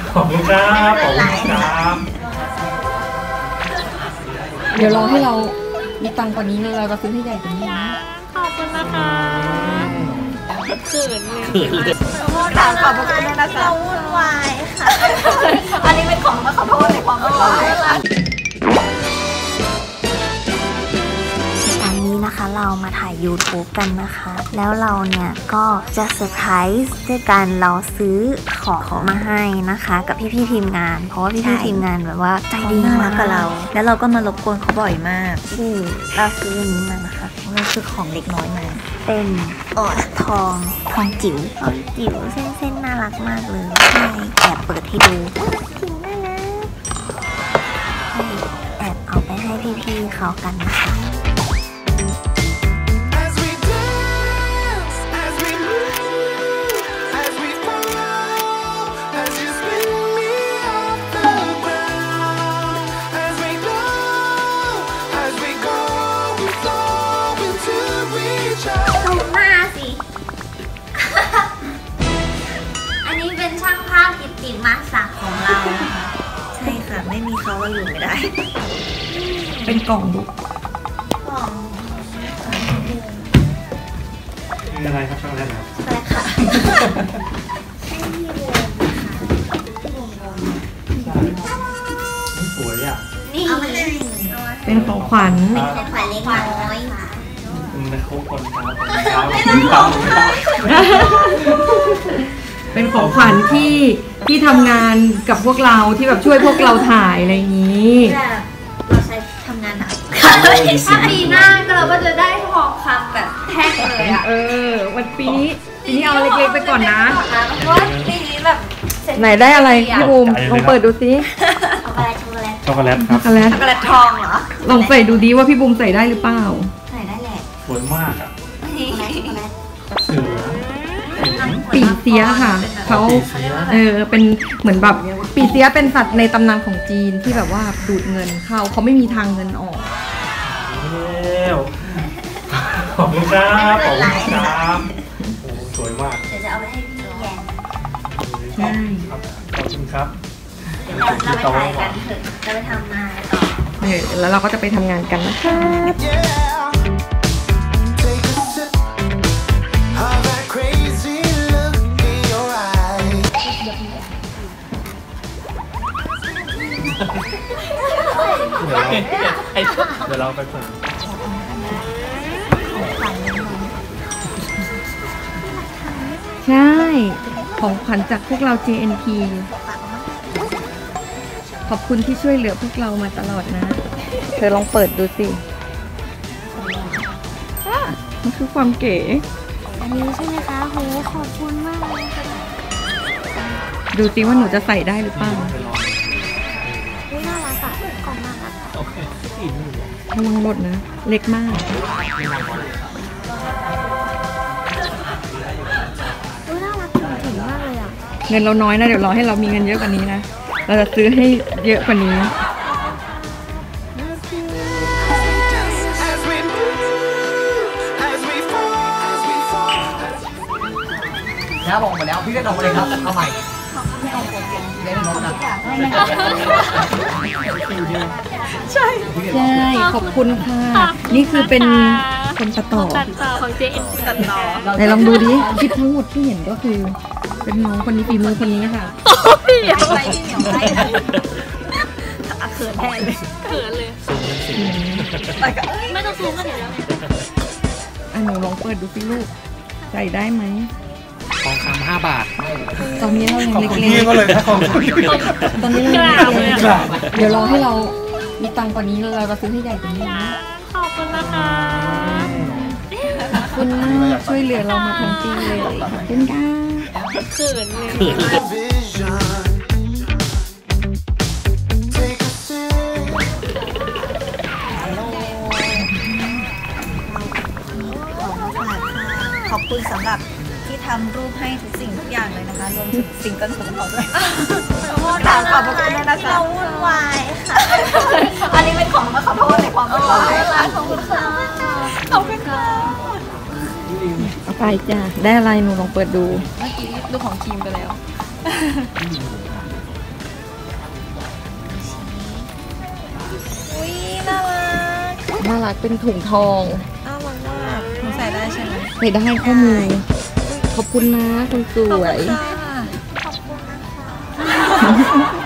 ขอบคุณครับขอบคุณครับเดี๋ยวรอให้เรามีตังค์กว่านี้เลยเราจะซื้อให้ใหญ่กว่านี้นะขอบคุณนะคะเขินเลยถามขอบคุณด้วยนะคะเราวุ่นวายค่ะอันนี้เป็นของมาขอโทษในความวุ่นวายค่ะวันนี้นะคะเรามาถ่าย YouTube กันนะคะแล้วเราเนี่ยก็จะเซอร์ไพรส์ด้วยการเราซื้อของมาให้นะคะกับพี่ๆทีมงานเพราะว่าพี่ๆทีมงานแบบว่าใจดีมากกับเราแล้วเราก็มารบกวนเขาบ่อยมากที่เราซื้ออันนี้มานะคะเราซื้อของเล็กน้อยมาเป็นทองจิ๋วเส้นน่ารักมากเลยใช่แอบเปิดให้ดูจริงน่ารักแอบเอาไปให้พี่ๆเขากันนะคะจิตมาสักของเราใช่ค่ะไม่มีเขาเราอยู่ไม่ได้เป็นกล่องดูอะไรครับช่องแรกครับอะไรค่ะให้พี่โบสวยอ่ะนี่เป็นของขวัญเป็นขวัญเล็กน้อยเป็นคู่คนครับเป็นของขวัญที่ทำงานกับพวกเราที่แบบช่วยพวกเราถ่ายอะไรอย่างนี้เราใช้ทำงานหนักถ้าปีหน้าเราก็จะได้ทองคำแบบแท่งเลยอ่ะวันปีนี้เอาเล็กๆไปก่อนนะเพราะว่าปีนี้แบบไหนได้อะไรพี่บูมลองเปิดดูสิช็อกโกแลตครับช็อกโกแลตทองเหรอลองใส่ดูดิว่าพี่บูมใส่ได้หรือเปล่าใส่ได้แหละสวยมากอ่ะเสือปีเสียค่ะเขาเป็นเหมือนแบบปีเสียเป็นสัตว์ในตำนานของจีนที่แบบว่าดูดเงินเขาไม่มีทางเงินออกขอบคุณครับขอบคุณครับโอ้สวยมากเดี๋ยวจะเอาไปให้พี่แยมใช่ขอบคุณครับเราไปถ่ายกันเถอะจะไปทำงานต่อแล้วเราก็จะไปทำงานกันนะคะเดี๋ยวเราไปเปิดใช่ของขวัญจากพวกเรา JNP ขอบคุณที่ช่วยเหลือพวกเรามาตลอดนะเธอลองเปิดดูสิมันคือความเก๋อันนี้ใช่ไหมคะโหขอบคุณมากเลยค่ะดูสิว่าหนูจะใส่ได้หรือเปล่าน่ารักอ่ะกล่องน่ารักระวังหล่นนะเล็กมากน่ารักถึงมากเลยอ่ะเงินเราน้อยนะเดี๋ยวรอให้เรามีเงินเยอะกว่านี้นะเราจะซื้อให้เยอะกว่านี้นะลงมาแล้วพี่ได้ลงมาเลยครับเอาใหม่ได้ลงนะใช่ขอบคุณค่ะนี่คือเป็นคนตัดต่อของเจนตัดต่อไหนลองดูดิคลิปทั้งหมดที่เห็นก็คือเป็นน้องคนนี้ฝีมือคนนี้ค่ะพี่เหนียวไปเขินแทนเลยไม่ต้องซูมก็เห็นแล้วหนูลองเปิดดูสิลูกใส่ได้ไหมทองคำ5 บาทตอนนี้เรายังเล็กๆก็เลยนะของตอนนี้เรายังเล็กๆเดี๋ยวรอให้เรามีตังค์กว่านี้เราจะซื้อให้ใหญ่กว่านี้นะขอบคุณนะคะขอบคุณมากช่วยเหลือเรามาทั้งปีเลยขอบคุณค่ะเขินเลยขอบคุณสำหรับที่ทำรูปให้ทุกสิ่งทุกอย่างเลยนะคะรวมถึงซิงเกิลของเขาด้วยถามขอบคุณด้วยนะคะเราวุ่นวายค่ะอันนี้เป็นของมาขอโทษในความวุ่นวายค่ะขอบคุณค่ะขอบคุณค่ะเอาไปจ้ะได้อะไรหนูลองเปิดดูเมื่อกี้ดูของทีมไปแล้วน่ารักเป็นถุงทองน่ารักมากหนูใส่ได้ใช่ไหมใส่ได้ข้อมือขอบคุณนะคนสวยขอบคุณค่ะ